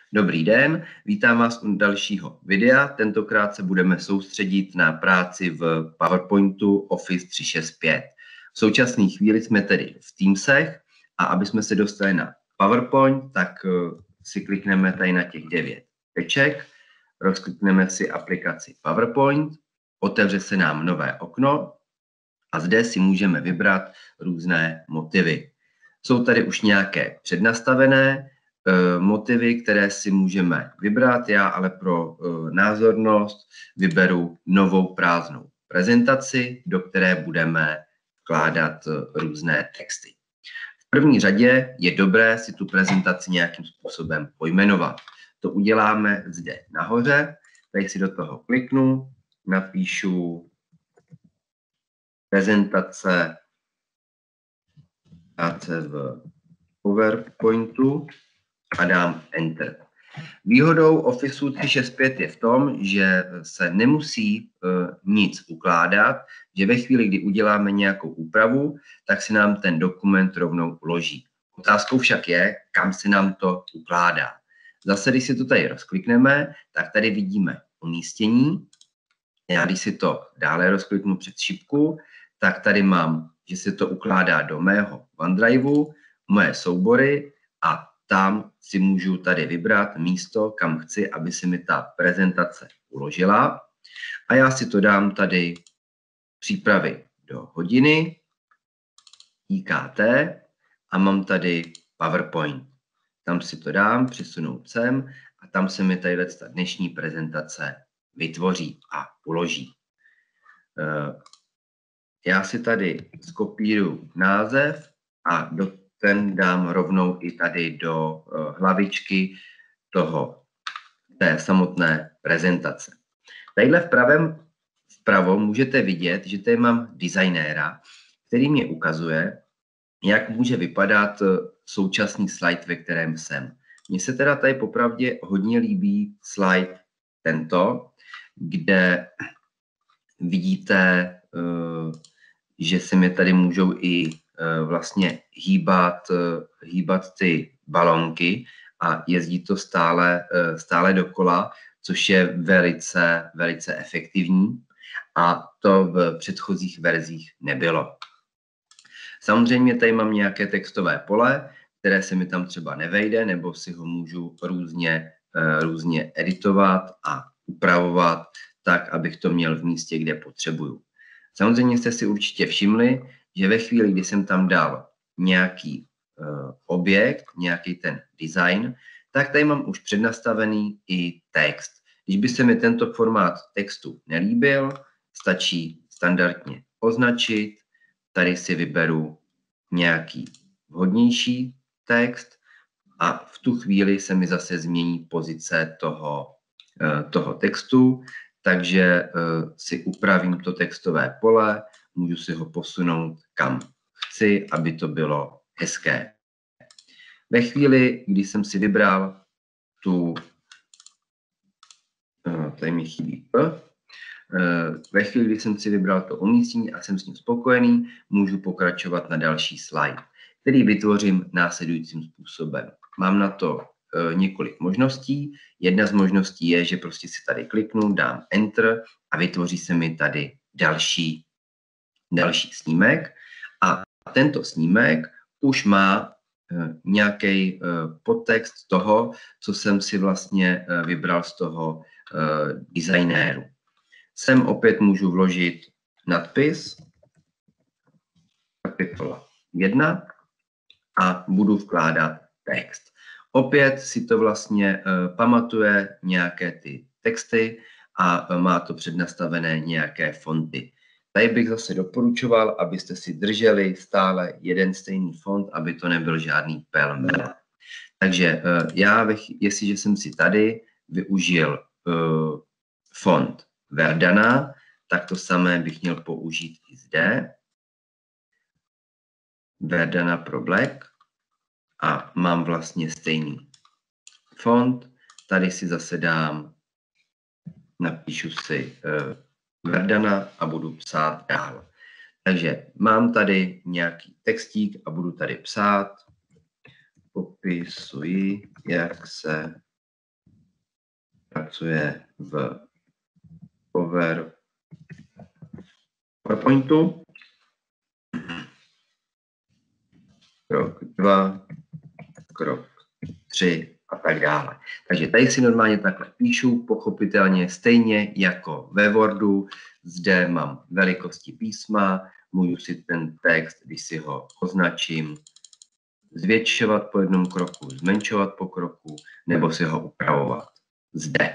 Dobrý den, vítám vás u dalšího videa. Tentokrát se budeme soustředit na práci v PowerPointu Office 365. V současné chvíli jsme tedy v Teamsech a aby jsme se dostali na PowerPoint, tak si klikneme tady na těch 9 teček, rozklikneme si aplikaci PowerPoint, otevře se nám nové okno a zde si můžeme vybrat různé motivy. Jsou tady už nějaké přednastavené motivy, které si můžeme vybrat. Já ale pro názornost vyberu novou prázdnou prezentaci, do které budeme vkládat různé texty. V první řadě je dobré si tu prezentaci nějakým způsobem pojmenovat. To uděláme zde nahoře. Tady si do toho kliknu, napíšu prezentace v PowerPointu a dám Enter. Výhodou Office 365 je v tom, že se nemusí nic ukládat, že ve chvíli, kdy uděláme nějakou úpravu, tak se nám ten dokument rovnou uloží. Otázkou však je, kam se nám to ukládá. Zase, když si to tady rozklikneme, tak tady vidíme umístění. Já když si to dále rozkliknu před šipku, tak tady mám, že se to ukládá do mého OneDriveu, moje soubory a tam si můžu tady vybrat místo, kam chci, aby se mi ta prezentace uložila. A já si to dám tady přípravy do hodiny, IKT a mám tady PowerPoint. Tam si to dám, přisunout sem a tam se mi tady ta dnešní prezentace vytvoří a uloží. Já si tady skopíruju název a ten dám rovnou i tady do hlavičky té samotné prezentace. Tadyhle vpravo můžete vidět, že tady mám designéra, který mě ukazuje, jak může vypadat současný slide, ve kterém jsem. Mně se teda tady popravdě hodně líbí slide tento, kde vidíte, že se mi tady můžou i vlastně hýbat ty balónky a jezdí to stále dokola, což je velice efektivní a to v předchozích verzích nebylo. Samozřejmě tady mám nějaké textové pole, které se mi tam třeba nevejde, nebo si ho můžu různě editovat a upravovat tak, abych to měl v místě, kde potřebuju. Samozřejmě jste si určitě všimli, že ve chvíli, kdy jsem tam dal nějaký objekt, nějaký ten design, tak tady mám už přednastavený i text. Když by se mi tento formát textu nelíbil, stačí standardně označit, tady si vyberu nějaký vhodnější text a v tu chvíli se mi zase změní pozice toho textu, takže si upravím to textové pole, můžu si ho posunout kam chci, aby to bylo hezké. Ve chvíli, kdy jsem si vybral tady mi chybí ve chvíli, kdy jsem si vybral to umístění a jsem s ním spokojený, můžu pokračovat na další slide, který vytvořím následujícím způsobem. Mám na to několik možností. Jedna z možností je, že prostě si tady kliknu, dám Enter a vytvoří se mi tady další snímek. A tento snímek už má nějaký podtext toho, co jsem si vlastně vybral z toho designéru. Sem opět můžu vložit nadpis, kapitola 1 a budu vkládat text. Opět si to vlastně pamatuje nějaké ty texty a má to přednastavené nějaké fonty. Tady bych zase doporučoval, abyste si drželi stále jeden stejný font, aby to nebyl žádný pelmel. Takže jestliže jsem si tady využil font Verdana, tak to samé bych měl použít i zde. Verdana pro Black. A mám vlastně stejný font. Tady si zase napíšu si Verdana a budu psát dál. Takže mám tady nějaký textík a budu tady psát. Popisuji, jak se pracuje v PowerPointu. Krok 2, krok 3 a tak dále. Takže tady si normálně takhle píšu, pochopitelně stejně jako ve Wordu. Zde mám velikosti písma, můžu si ten text, když si ho označím, zvětšovat po jednom kroku, zmenšovat po kroku, nebo si ho upravovat zde.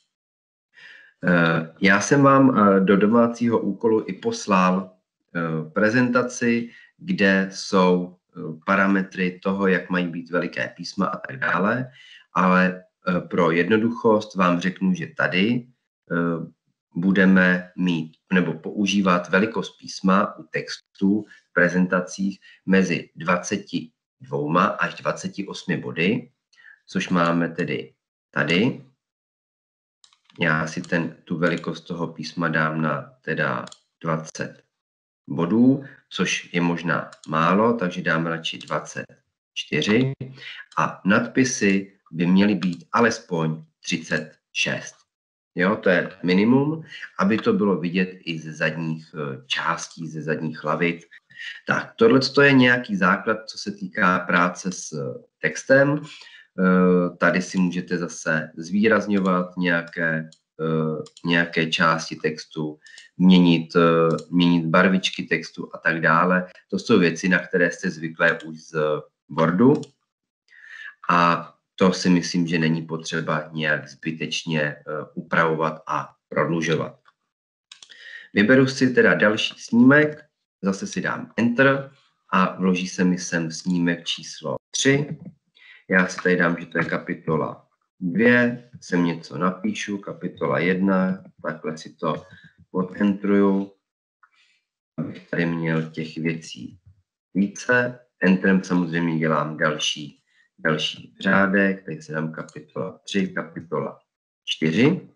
Já jsem vám do domácího úkolu i poslal prezentaci, kde jsou parametry toho, jak mají být veliké písma a tak dále, ale pro jednoduchost vám řeknu, že tady budeme mít nebo používat velikost písma u textů v prezentacích mezi 22 až 28 body, což máme tedy tady. Já si tu velikost toho písma dám na teda 20 bodů, což je možná málo, takže dám radši 24. A nadpisy by měly být alespoň 36. Jo, to je minimum, aby to bylo vidět i ze zadních částí, ze zadních lavic. Tak, tohle je nějaký základ, co se týká práce s textem. Tady si můžete zase zvýrazňovat nějaké části textu, měnit barvičky textu a tak dále. To jsou věci, na které jste zvyklé už z Wordu. A to si myslím, že není potřeba nějak zbytečně upravovat a prodlužovat. Vyberu si teda další snímek, zase si dám Enter a vloží se mi sem snímek číslo 3. Já si tady dám, že to je kapitola 2, sem něco napíšu, kapitola 1, takhle si to odentruju, abych tady měl těch věcí více. Enterem samozřejmě dělám další řádek, tady si dám kapitola 3, kapitola 4.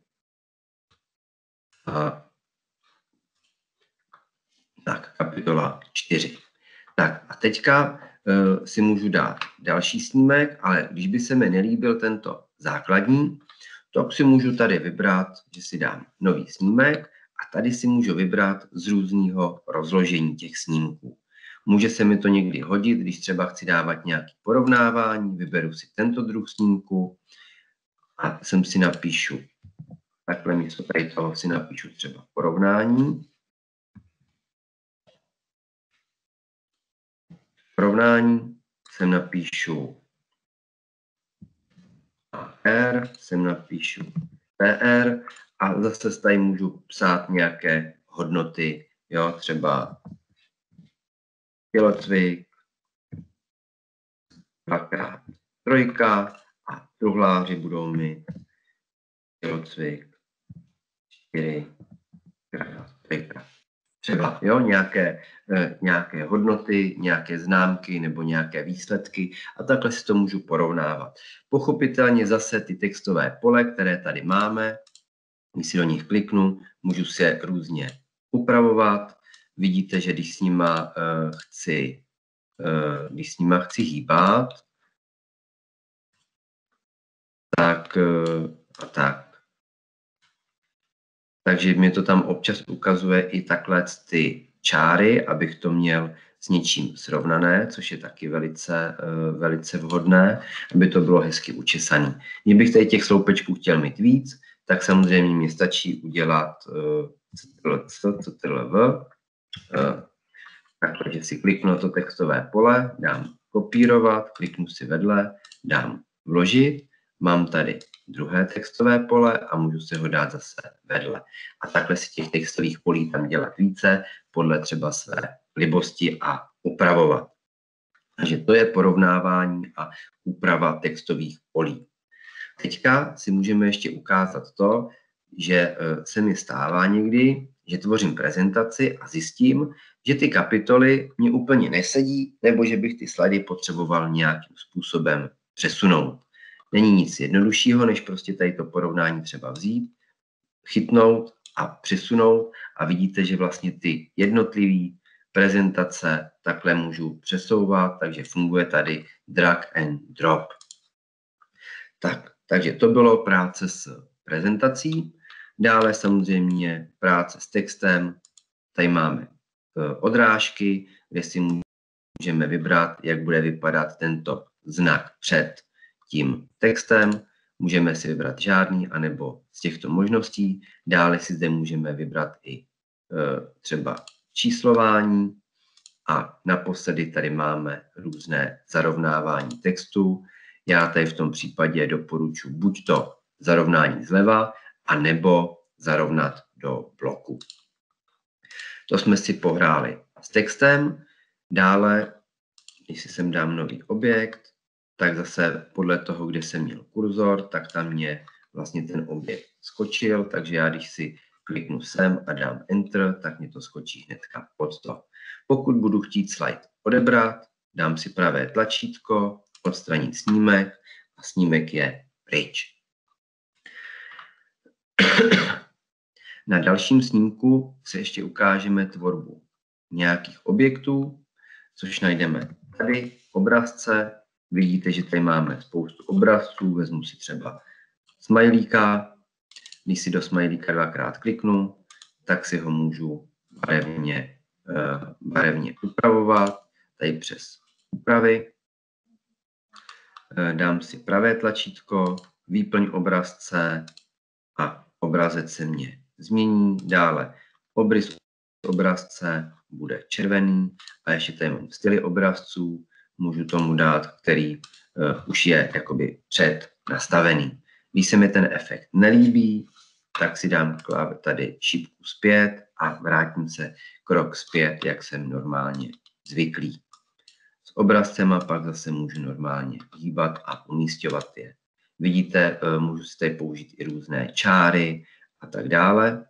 Tak, kapitola 4. Tak a teďka si můžu dát další snímek, ale když by se mi nelíbil tento základní, tak si můžu tady vybrat, že si dám nový snímek a tady si můžu vybrat z různého rozložení těch snímků. Může se mi to někdy hodit, když třeba chci dávat nějaké porovnávání, vyberu si tento druh snímku a sem si napíšu, takhle místo tady toho si napíšu třeba porovnání. Sem napíšu AR, sem napíšu PR a zase tady můžu psát nějaké hodnoty, jo, třeba tělocvik, 2x3 a truhláři budou mít tělocvik 4x3. Třeba jo, nějaké hodnoty, nějaké známky nebo nějaké výsledky a takhle si to můžu porovnávat. Pochopitelně zase ty textové pole, které tady máme, když si do nich kliknu, můžu si je různě upravovat. Vidíte, že když s nima chci hýbat, takže mi to tam občas ukazuje i takhle ty čáry, abych to měl s něčím srovnané, což je taky velice vhodné, aby to bylo hezky učesané. Kdybych tady těch sloupečků chtěl mít víc, tak samozřejmě mi stačí udělat ctrl+v, takže si kliknu na to textové pole, dám kopírovat, kliknu si vedle, dám vložit, mám tady druhé textové pole a můžu si ho dát zase vedle. A takhle si těch textových polí tam dělat více, podle třeba své libosti a upravovat. Takže to je porovnávání a úprava textových polí. Teďka si můžeme ještě ukázat to, že se mi stává někdy, že tvořím prezentaci a zjistím, že ty kapitoly mě úplně nesedí, nebo že bych ty slajdy potřeboval nějakým způsobem přesunout. Není nic jednoduššího, než prostě tady to porovnání třeba vzít, chytnout a přesunout a vidíte, že vlastně ty jednotlivé prezentace takhle můžu přesouvat, takže funguje tady drag and drop. Takže to bylo práce s prezentací. Dále samozřejmě práce s textem. Tady máme odrážky, kde si můžeme vybrat, jak bude vypadat tento znak před tím textem. Můžeme si vybrat žádný, anebo z těchto možností. Dále si zde můžeme vybrat i třeba číslování. A naposledy tady máme různé zarovnávání textu. Já tady v tom případě doporučuji buď to zarovnání zleva, anebo zarovnat do bloku. To jsme si pohráli s textem. Dále, když si sem dám nový objekt, tak zase podle toho, kde jsem měl kurzor, tak tam mě vlastně ten objekt skočil, takže já když si kliknu sem a dám Enter, tak mě to skočí hnedka pod to. Pokud budu chtít slide odebrat, dám si pravé tlačítko, odstranit snímek a snímek je pryč. Na dalším snímku se ještě ukážeme tvorbu nějakých objektů, což najdeme tady v obrazce. Vidíte, že tady máme spoustu obrazců, vezmu si třeba smajlíka. Když si do smajlíka dvakrát kliknu, tak si ho můžu barevně upravovat, tady přes úpravy. Dám si pravé tlačítko, výplň obrazce a obrazec se mě změní. Dále obrys obrazce bude červený a ještě tady mám styly obrazců, můžu tomu dát, který už je jakoby před nastavený. Když se mi ten efekt nelíbí, tak si dám tady šipku zpět a vrátím se krok zpět, jak jsem normálně zvyklý. S obrazcema pak zase můžu normálně hýbat a umísťovat je. Vidíte, můžu si tady použít i různé čáry a tak dále.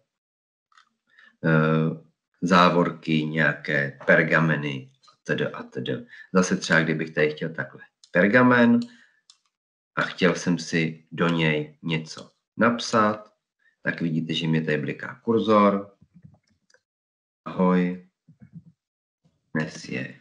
Závorky, nějaké pergameny atd. Zase třeba, kdybych tady chtěl takhle pergamen a chtěl jsem si do něj něco napsat, tak vidíte, že mi tady bliká kurzor. Ahoj, dnes je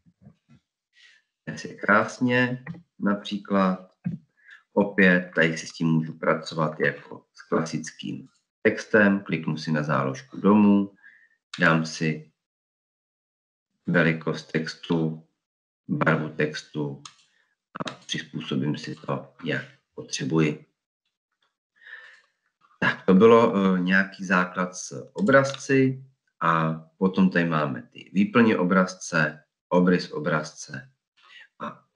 krásně, například. Opět tady si s tím můžu pracovat jako s klasickým textem. Kliknu si na záložku domů, dám si velikost textu, barvu textu a přizpůsobím si to, jak potřebuji. Tak, to bylo nějaký základ s obrazci a potom tady máme ty výplně obrazce, obrys obrazce a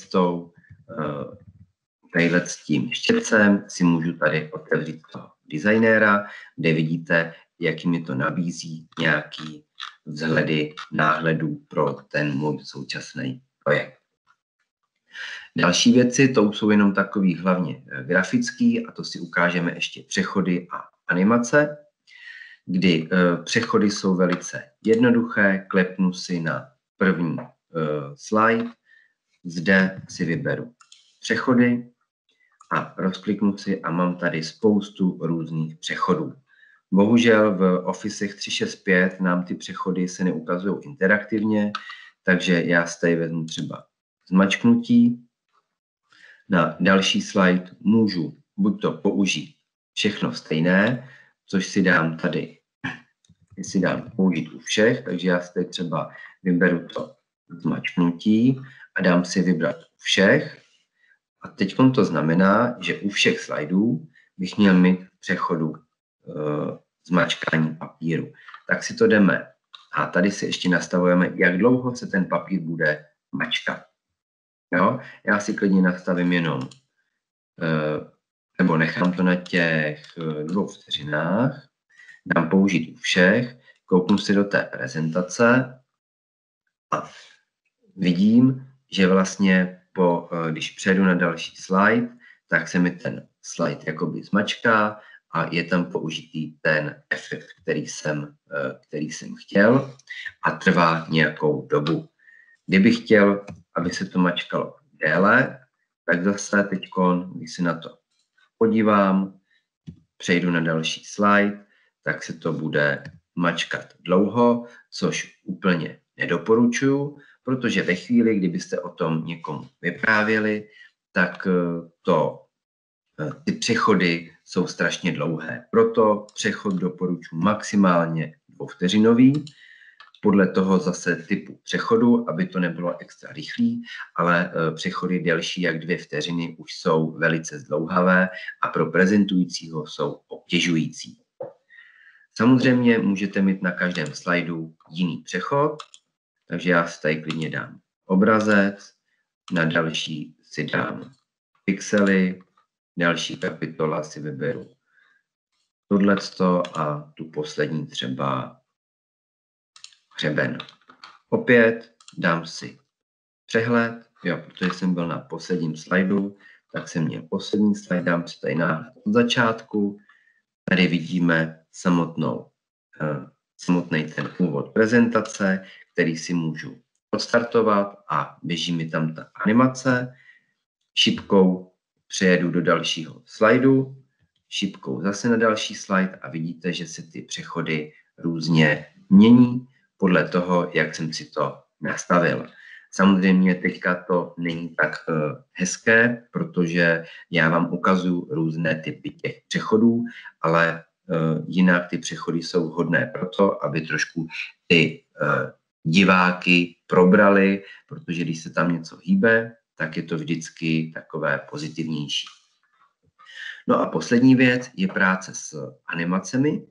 tadyhle s tím štětcem si můžu tady otevřít toho designéra, kde vidíte, jaký mi to nabízí nějaký vzhledy náhledů pro ten můj současný projekt. Další věci, to jsou jenom takový hlavně grafický, a to si ukážeme ještě přechody a animace, kdy přechody jsou velice jednoduché. Klepnu si na první slide, zde si vyberu přechody a rozkliknu si a mám tady spoustu různých přechodů. Bohužel v Office 365 nám ty přechody se neukazují interaktivně, takže já si tady vezmu třeba zmačknutí. Na další slide můžu buď to použít všechno stejné, což si dám tady, si dám použít u všech, takže já si tady třeba vyberu to zmačknutí a dám si vybrat u všech. A teď to znamená, že u všech slajdů bych měl mít přechodu zmačkání papíru. Tak si to jdeme. A tady si ještě nastavujeme, jak dlouho se ten papír bude mačkat. Jo? Já si klidně nastavím jenom, nebo nechám to na těch 2 vteřinách, dám použít u všech, kouknu si do té prezentace a vidím, že vlastně když přejdu na další slide, tak se mi ten slide jakoby zmačká a je tam použitý ten efekt, který jsem chtěl a trvá nějakou dobu. Kdybych chtěl, aby se to mačkalo déle, tak zase teď, když se na to podívám, přejdu na další slide, tak se to bude mačkat dlouho, což úplně nedoporučuju, protože ve chvíli, kdybyste o tom někomu vyprávěli, tak to ty přechody jsou strašně dlouhé. Proto přechod doporučuji maximálně 2vteřinový, podle toho zase typu přechodu, aby to nebylo extra rychlý, ale přechody delší jak 2 vteřiny už jsou velice zdlouhavé a pro prezentujícího jsou obtěžující. Samozřejmě můžete mít na každém slajdu jiný přechod, takže já si tady klidně dám obrazec, na další si dám pixely, další kapitola si vyberu tohleto a tu poslední třeba hřeben. Opět dám si přehled, protože jsem byl na posledním slajdu, tak jsem měl poslední slide, dám si tady náhled od začátku. Tady vidíme samotný ten úvod prezentace, který si můžu odstartovat a běží mi tam ta animace. Šipkou přejedu do dalšího slajdu, šipkou zase na další slide a vidíte, že se ty přechody různě mění podle toho, jak jsem si to nastavil. Samozřejmě teďka to není tak hezké, protože já vám ukazuju různé typy těch přechodů, ale jinak ty přechody jsou vhodné proto, aby trošku ty diváky probrali, protože když se tam něco hýbe, tak je to vždycky takové pozitivnější. No a poslední věc je práce s animacemi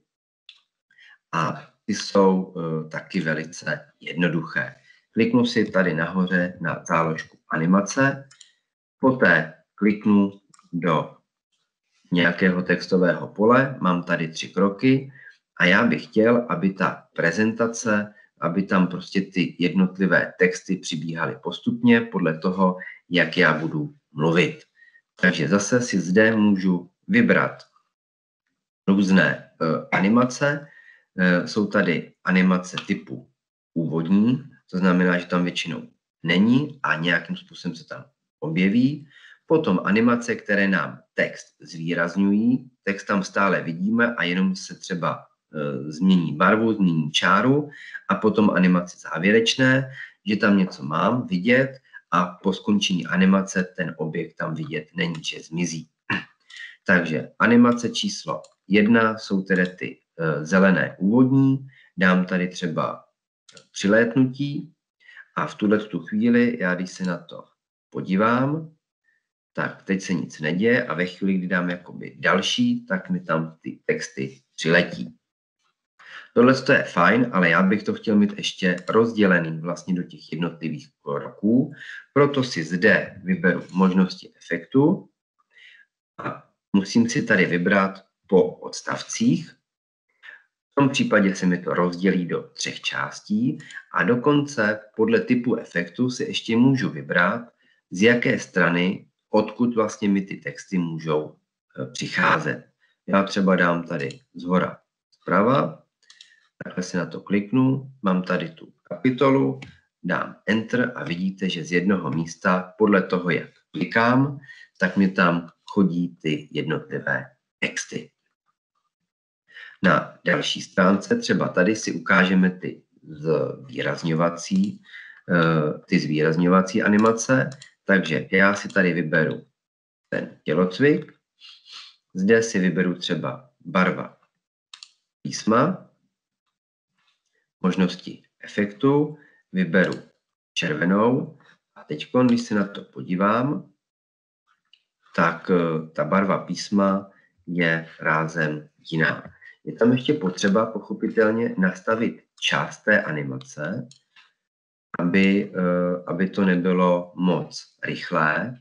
a ty jsou taky velice jednoduché. Kliknu si tady nahoře na záložku animace, poté kliknu do nějakého textového pole, mám tady 3 kroky a já bych chtěl, aby ta prezentace, aby tam prostě ty jednotlivé texty přibíhaly postupně podle toho, jak já budu mluvit. Takže zase si zde můžu vybrat různé animace. Jsou tady animace typu úvodní, to znamená, že tam většinou není a nějakým způsobem se tam objeví. Potom animace, které nám text zvýrazňují, text tam stále vidíme a jenom se třeba změní barvu, změní čáru a potom animace závěrečné, že tam něco mám vidět a po skončení animace ten objekt tam vidět není, že zmizí. Takže animace číslo 1 jsou tedy ty zelené úvodní, dám tady třeba přilétnutí a v tu chvíli, já když se na to podívám, tak teď se nic neděje a ve chvíli, kdy dám jakoby další, tak mi tam ty texty přiletí. Tohle je fajn, ale já bych to chtěl mít ještě rozdělený vlastně do těch jednotlivých kroků, proto si zde vyberu možnosti efektu a musím si tady vybrat po odstavcích. V tom případě se mi to rozdělí do 3 částí a dokonce podle typu efektu si ještě můžu vybrat, z jaké strany, odkud vlastně mi ty texty můžou přicházet. Já třeba dám tady zhora zprava, takhle si na to kliknu, mám tady tu kapitolu, dám Enter a vidíte, že z jednoho místa podle toho, jak klikám, tak mi tam chodí ty jednotlivé texty. Na další stránce, třeba tady si ukážeme ty zvýrazňovací animace, takže já si tady vyberu ten tělocvik, zde si vyberu třeba barva písma, možnosti efektu, vyberu červenou a teď, když se na to podívám, tak ta barva písma je rázem jiná. Je tam ještě potřeba pochopitelně nastavit část té animace, aby to nebylo moc rychlé.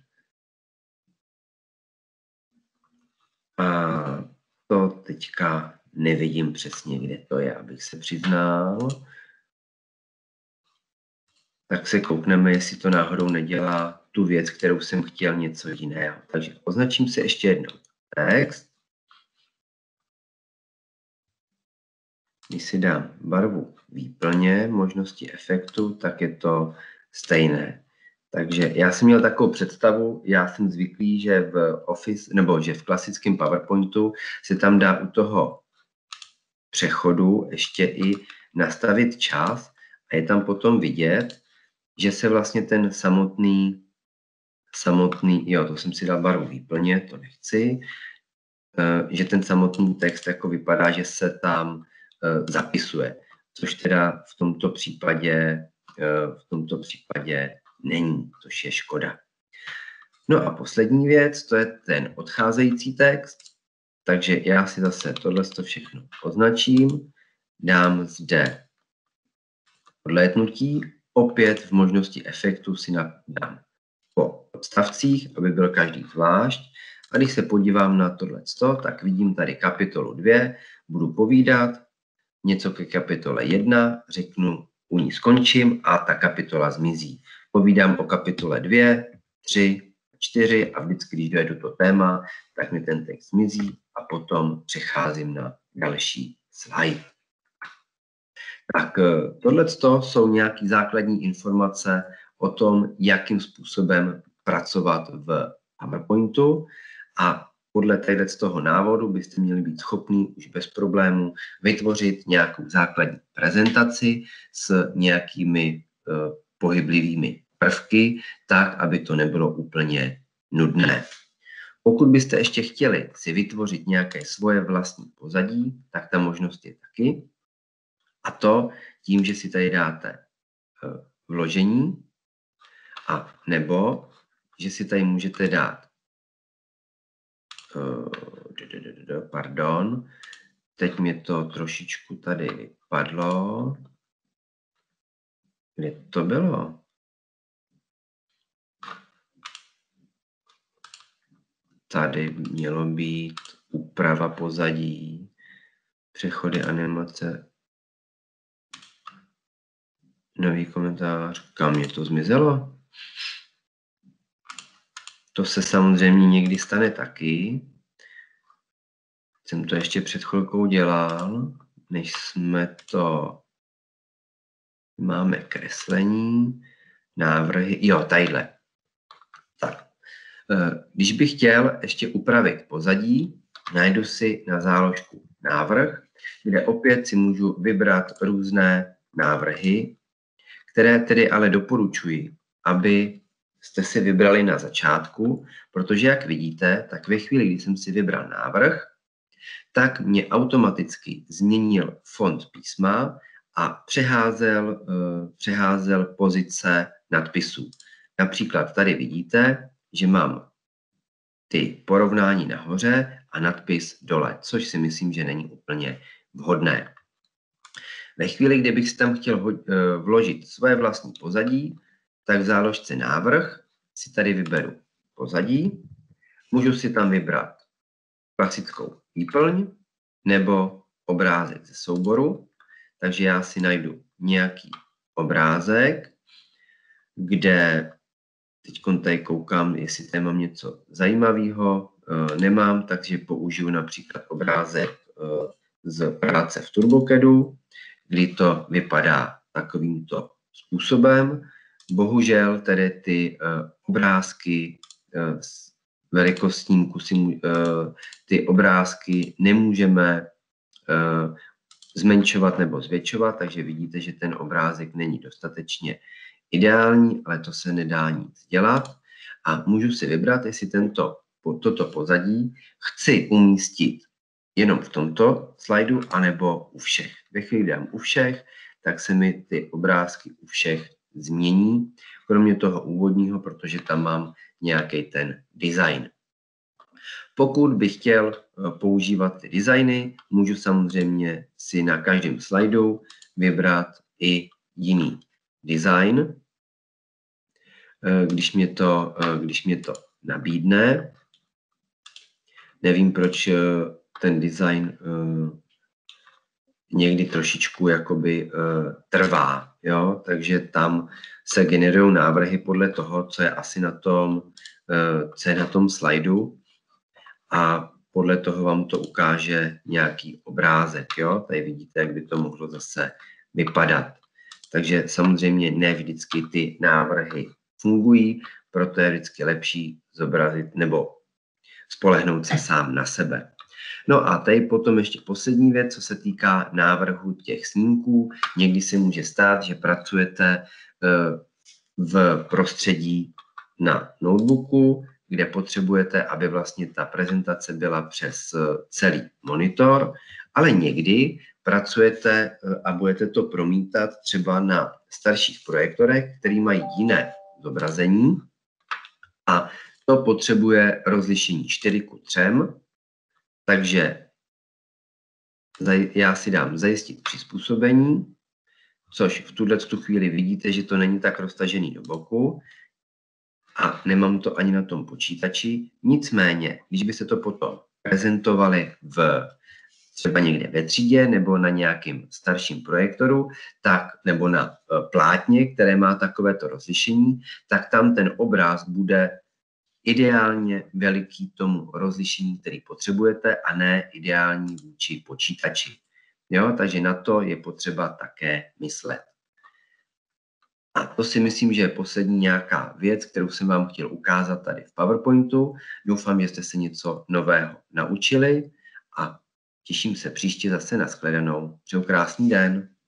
A to teďka nevidím přesně, kde to je, abych se přiznal. Tak se koukneme, jestli to náhodou nedělá tu věc, kterou jsem chtěl, něco jiného. Takže označím si ještě jednou text. Když si dám barvu výplně, možnosti efektu, tak je to stejné. Takže já jsem měl takovou představu, já jsem zvyklý, že v Office, nebo že v klasickém PowerPointu se tam dá u toho přechodu ještě i nastavit čas a je tam potom vidět, že se vlastně ten samotný samotný, jo, to jsem si dal barvu výplně, to nechci, že ten samotný text jako vypadá, že se tam zapisuje, což teda v tomto případě není, což je škoda. No a poslední věc, to je ten odcházející text, takže já si zase tohle všechno označím, dám zde odlétnutí, opět v možnosti efektu si dám po odstavcích, aby byl každý zvlášť. A když se podívám na tohleto, tak vidím tady kapitolu 2, budu povídat něco ke kapitole 1, řeknu, u ní skončím a ta kapitola zmizí. Povídám o kapitole 2, 3, 4 a vždycky, když dojdu to téma, tak mi ten text zmizí a potom přecházím na další slide. Tak tohleto jsou nějaké základní informace o tom, jakým způsobem pracovat v PowerPointu a podle z toho návodu byste měli být schopni už bez problémů vytvořit nějakou základní prezentaci s nějakými pohyblivými prvky, tak, aby to nebylo úplně nudné. Pokud byste ještě chtěli si vytvořit nějaké svoje vlastní pozadí, tak ta možnost je taky. A to tím, že si tady dáte vložení a nebo, že si tady můžete dát pardon, teď mě to trošičku tady vypadlo. Kde to bylo? Tady mělo být úprava pozadí, přechody animace, nový komentář. Kam mě to zmizelo? To se samozřejmě někdy stane taky. Jsem to ještě před chvilkou dělal, než jsme to... Máme kreslení, návrhy, jo, tadyhle. Tak. Když bych chtěl ještě upravit pozadí, najdu si na záložku návrh, kde opět si můžu vybrat různé návrhy, které tedy ale doporučuji, aby jste si vybrali na začátku, protože jak vidíte, tak ve chvíli, kdy jsem si vybral návrh, tak mě automaticky změnil font písma a přeházel pozice nadpisů. Například tady vidíte, že mám ty porovnání nahoře a nadpis dole, což si myslím, že není úplně vhodné. Ve chvíli, kdy bych si tam chtěl vložit svoje vlastní pozadí, tak v záložce návrh si tady vyberu pozadí, můžu si tam vybrat klasickou výplň nebo obrázek ze souboru, takže já si najdu nějaký obrázek, kde teď tady koukám, jestli tady mám něco zajímavého, nemám, takže použiju například obrázek z práce v TurboCADu, kdy to vypadá takovýmto způsobem. Bohužel tedy ty obrázky s velikostním kusy, ty obrázky nemůžeme zmenšovat nebo zvětšovat, takže vidíte, že ten obrázek není dostatečně ideální, ale to se nedá nic dělat. A můžu si vybrat, jestli toto pozadí chci umístit jenom v tomto slajdu, anebo u všech. Ve chvíli, kdy dám u všech, tak se mi ty obrázky u všech změní, kromě toho úvodního, protože tam mám nějaký ten design. Pokud bych chtěl používat ty designy, můžu samozřejmě si na každém slajdu vybrat i jiný design, když mě to nabídne. Nevím, proč ten design někdy trošičku jakoby trvá, jo? Takže tam se generují návrhy podle toho, co je asi na tom slajdu a podle toho vám to ukáže nějaký obrázek, jo? Tady vidíte, jak by to mohlo zase vypadat. Takže samozřejmě ne vždycky ty návrhy fungují, proto je vždycky lepší zobrazit nebo spolehnout se sám na sebe. No a tady potom ještě poslední věc, co se týká návrhu těch snímků. Někdy se může stát, že pracujete v prostředí na notebooku, kde potřebujete, aby vlastně ta prezentace byla přes celý monitor, ale někdy pracujete a budete to promítat třeba na starších projektorech, které mají jiné zobrazení a to potřebuje rozlišení 4:3, takže já si dám zajistit přizpůsobení, což v tuto chvíli vidíte, že to není tak roztažený do boku a nemám to ani na tom počítači. Nicméně, když by se to potom prezentovali třeba někde ve třídě nebo na nějakým starším projektoru, nebo na plátně, které má takovéto rozlišení, tak tam ten obraz bude ideálně veliký tomu rozlišení, který potřebujete, a ne ideální vůči počítači. Jo? Takže na to je potřeba také myslet. A to si myslím, že je poslední nějaká věc, kterou jsem vám chtěl ukázat tady v PowerPointu. Doufám, že jste se něco nového naučili a těším se příště zase na shledanou. Přeju krásný den.